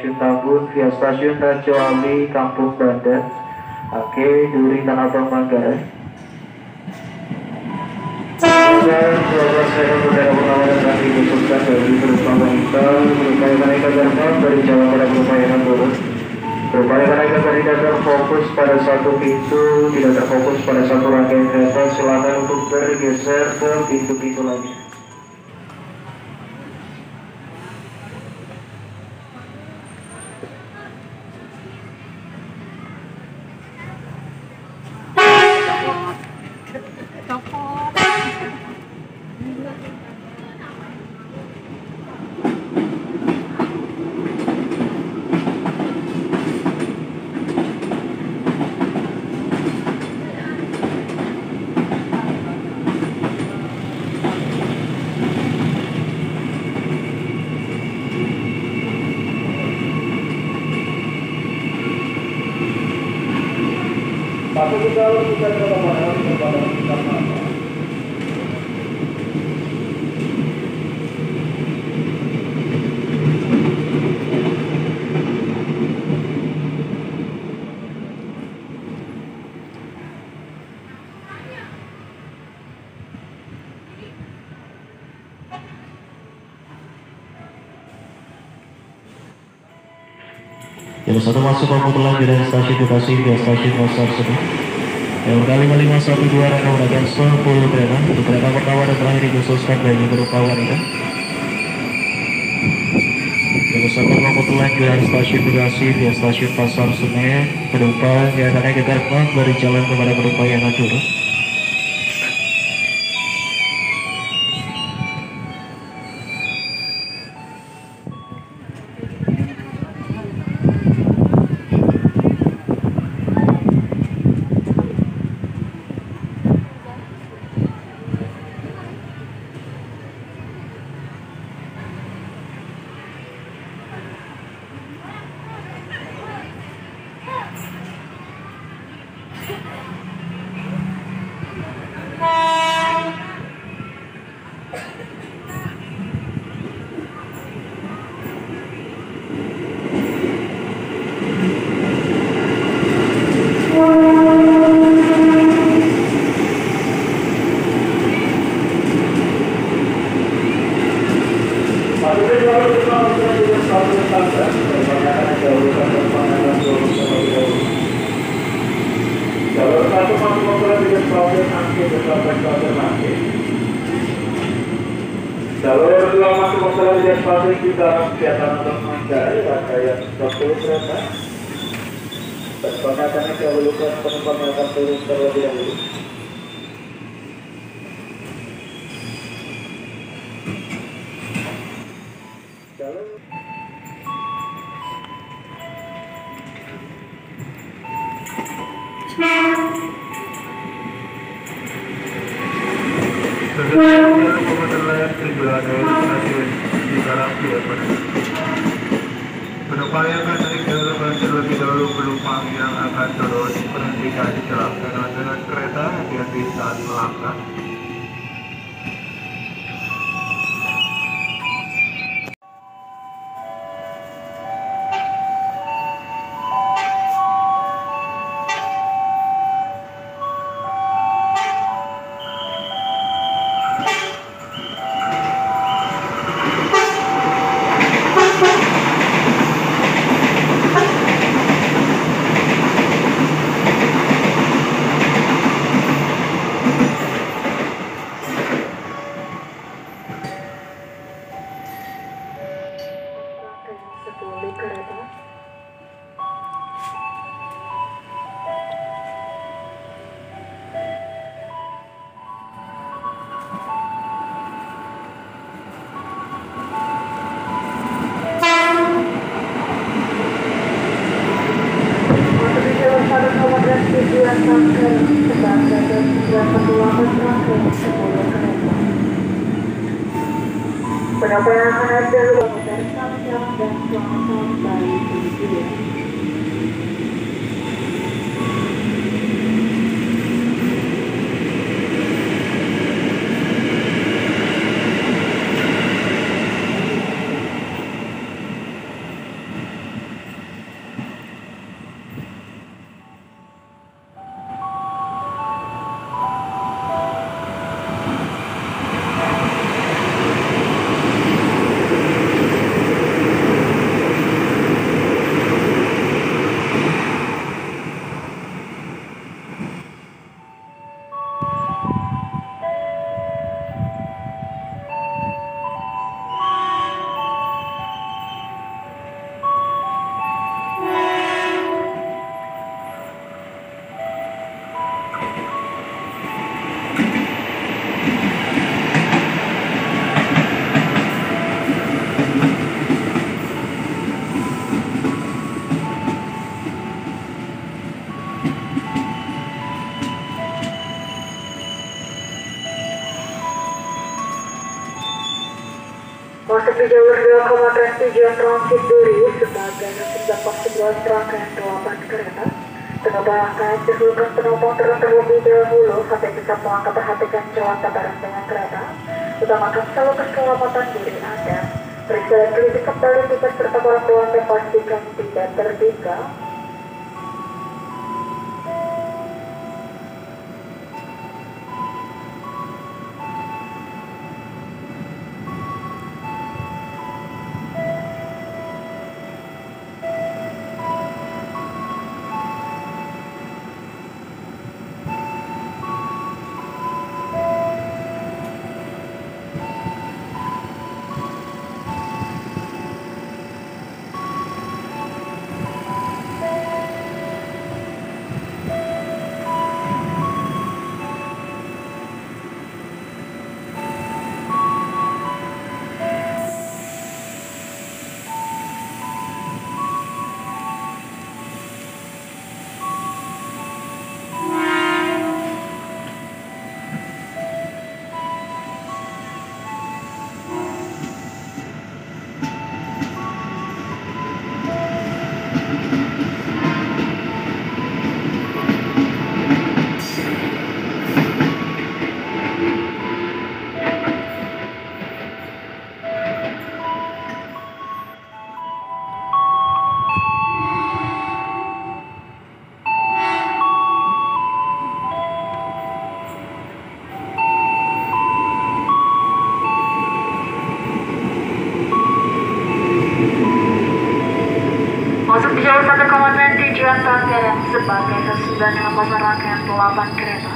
stasiun Tambun via stasiun Raja Wali Kampung Bandar. Oke, Duri Tanah Abang Manggarai. Semoga saya udara pengawalan kami khususkan bagi penumpang wanita berupaya mereka terbang dari jalan pada perumahan turun. Berupaya mereka tidak terfokus pada satu pintu, tidak terfokus pada satu rangkaian kereta. Silakan untuk bergeser ke pintu-pintu lainnya. Satu juga kita kepada Yang satu masuk komuter lain dari stasiun Bekasi via stasiun Pasar Seni. Yang kali 512 rangka menggunakan 10 kereta. Untuk kereta pertama dan terakhir dikhususkan bagi berupa wanita. Yang satu komuter lain dari stasiun Bekasi via stasiun Pasar Seni. Penumpang yang akan kita terbang dari jalan kepada penumpang yang akan turun. Jalur satu masuk motor dengan stasiun Angke ke stasiun Angke. Jalur dua masuk motor dengan stasiun Cikarang via Tanah Abang Manggarai, rangkaian 20 kereta. Dan pengatannya dahulukan penumpang yang akan turun terlebih dahulu. Jalur Penumpang yang akan naik jalur terlebih dahulu penumpang yang akan turun perhatikan dijelaskan dengan kereta hati-hati saat melangkah. Penapa yang akan ada dari Samsung dan Samsung dari India. Masuk di jalur 2,3 tujuan transit Duri sebagai terdapat 11 rangkaian 8 kereta. Penumpang akan dihubungkan penumpang turun terlebih dahulu sampai bisa melangkah perhatikan jalan bareng dengan kereta. Utamakan selalu keselamatan diri Anda. Periksa dan teliti kembali tiket serta barang bawaan dan pastikan tidak tertinggal. Masuk di jalur 1,9 tujuan Tanggerang sebagai sesudah dengan pasar rangkaian 8 kereta.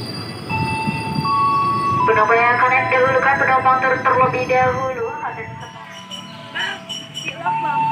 Penumpang yang akan naik dahulukan penumpang terlebih dahulu. Ada